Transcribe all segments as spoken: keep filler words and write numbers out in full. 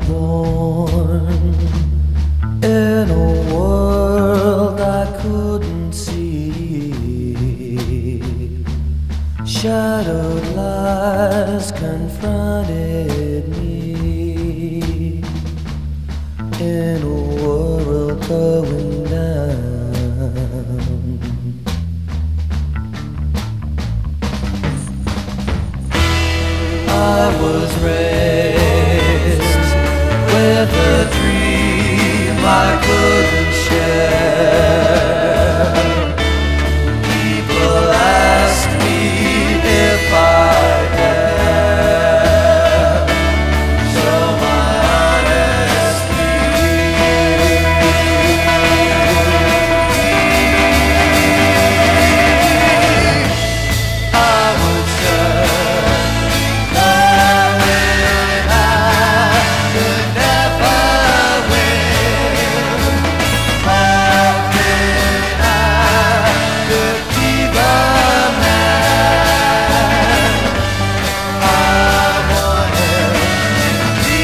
born in a world I couldn't see. Shadowed lies confronted me in a world going down. I was raised with a dream I couldn't share. People ask me if I dare show my honesty. I would search, knowing I could never win. Hoping I could keep a man. I wanted to be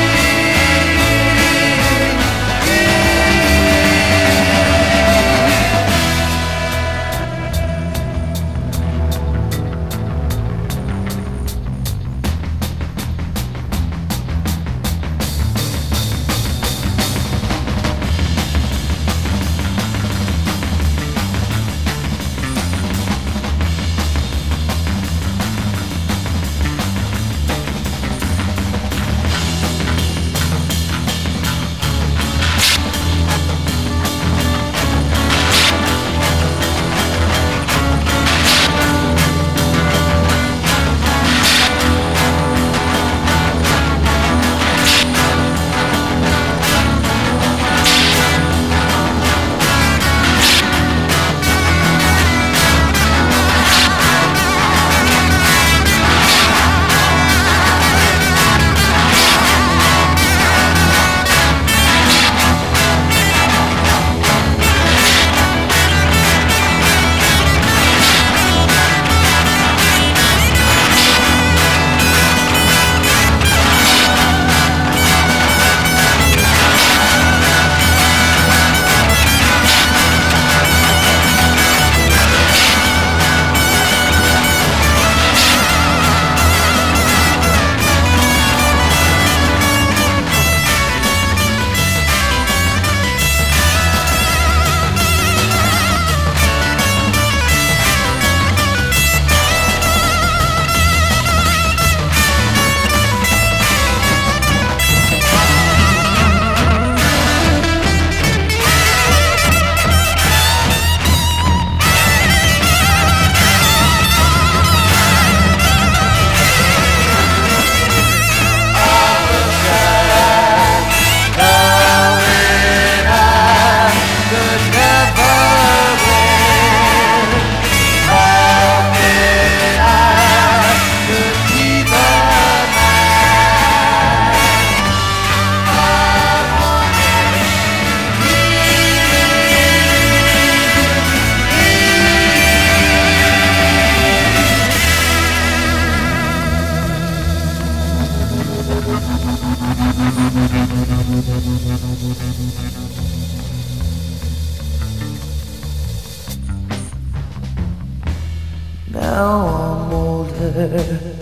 now I'm older.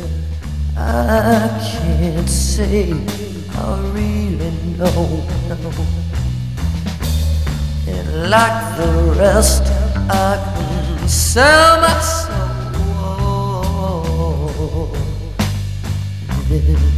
I can't say I really know, know. And like the rest, I can sell my soul. Yeah.